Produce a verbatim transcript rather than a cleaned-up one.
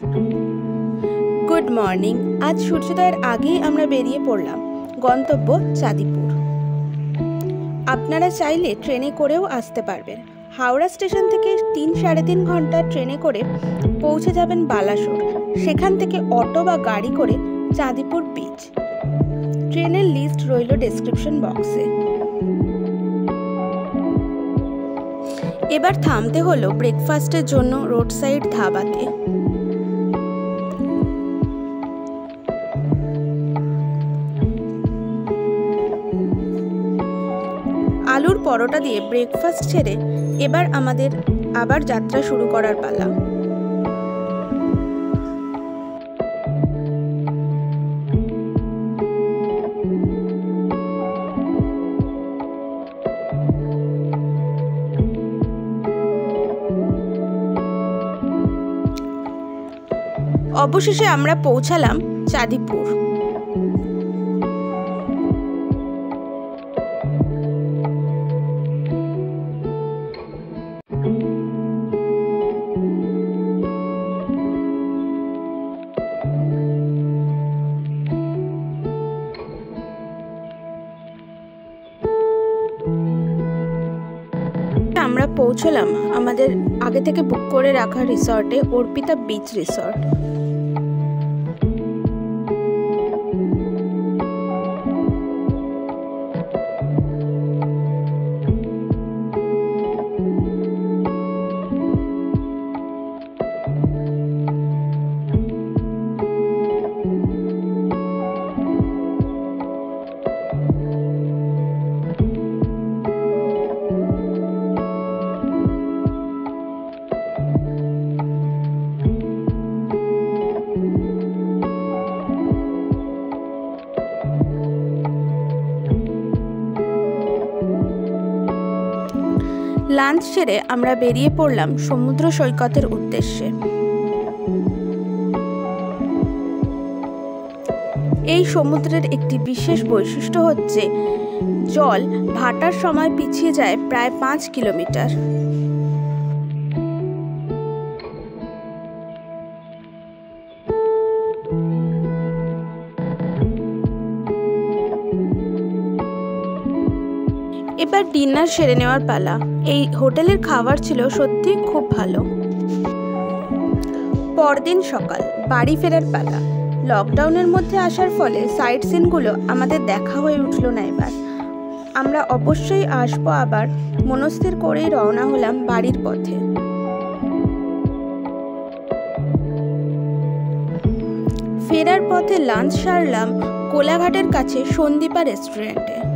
Good morning. आज सूर्योदয়ের আগেই আমরা বেরিয়ে পড়লাম গন্তব্য চাঁদিপুর। আপনারা চাইলে ট্রেনে করেও আসতে পারবেন। হাওড়া স্টেশন থেকে তিন সাড়ে তিন ঘন্টা ট্রেনে করে পৌঁছে যাবেন বালাসোর। সেখান থেকে অটো বা গাড়ি করে চাঁদিপুর বিচ। ট্রেনের লিস্ট রইল ডেসক্রিপশন বক্সে। এবার থামতে হলো ব্রেকফাস্টের জন্য রোড সাইড ধাবাতে। আলুর পরোটা দিয়ে ব্রেকফাস্ট ছেড়ে এবার আমাদের আবার যাত্রা শুরু করার পালা। অবশেষে আমরা পৌঁছালাম চাঁদিপুর। আমরা পৌঁছলাম আমাদের আগে থেকে বুক করে রাখা রিসর্টে, অর্পিতা বিচ রিসর্ট। লাঞ্চ সেরে আমরা বেরিয়ে পড়লাম সমুদ্র সৈকতের উদ্দেশ্যে। এই সমুদ্রের একটি বিশেষ বৈশিষ্ট্য হচ্ছে জল ভাটার সময় পিছিয়ে যায় প্রায় পাঁচ কিলোমিটার। এবার ডিনার সেরে নেওয়ার পালা। এই হোটেলের খাবার ছিল সত্যি খুব ভালো। পরদিন সকাল বাড়ি ফেরার পালা। লকডাউনের মধ্যে আসার ফলে সাইট সিনগুলো আমাদের দেখা হয়ে উঠল না। এবার আমরা অবশ্যই আসবো আবার মনস্থির করেই রওনা হলাম বাড়ির পথে। ফেরার পথে লাঞ্চ সারলাম কোলাঘাটের কাছে সন্দীপা রেস্টুরেন্টে।